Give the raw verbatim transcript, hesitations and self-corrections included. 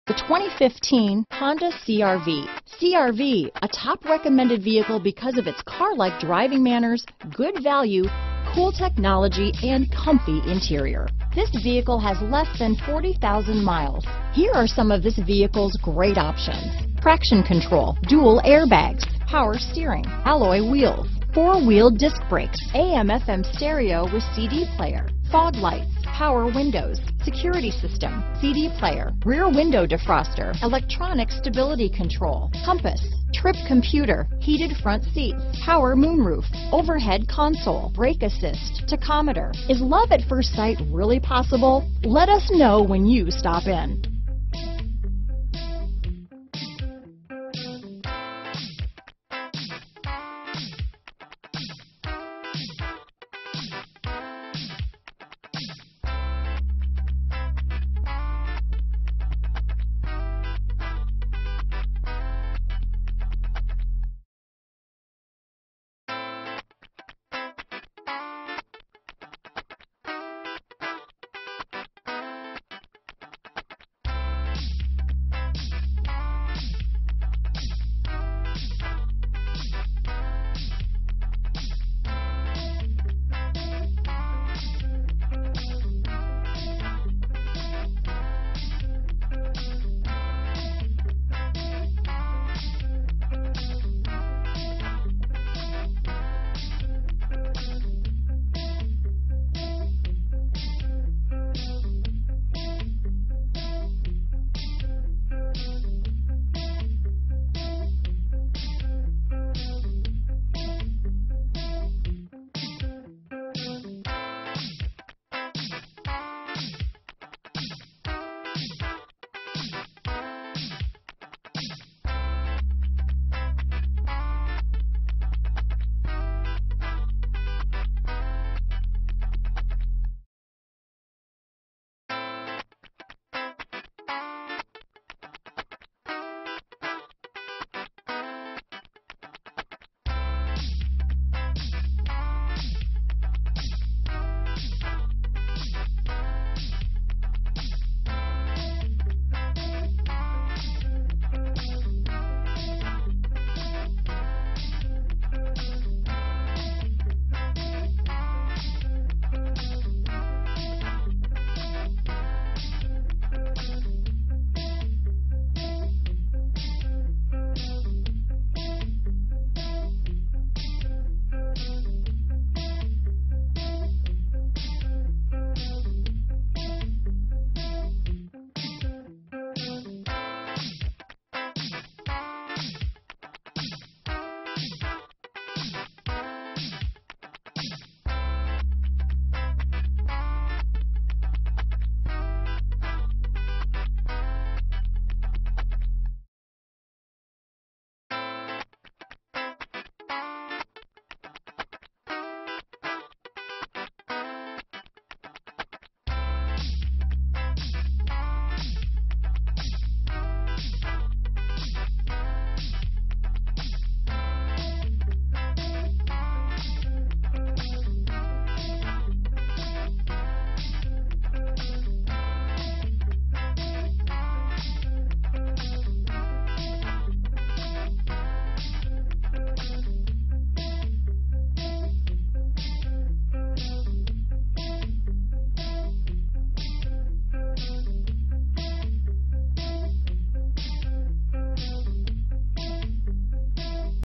The twenty fifteen Honda C R V. C R V, a top recommended vehicle because of its car-like driving manners, good value, cool technology, and comfy interior. This vehicle has less than forty thousand miles. Here are some of this vehicle's great options: traction control, dual airbags, power steering, alloy wheels, four-wheel disc brakes, A M F M stereo with C D player, fog lights, power windows, security system, C D player, rear window defroster, electronic stability control, compass, trip computer, heated front seats, power moonroof, overhead console, brake assist, tachometer. Is love at first sight really possible? Let us know when you stop in.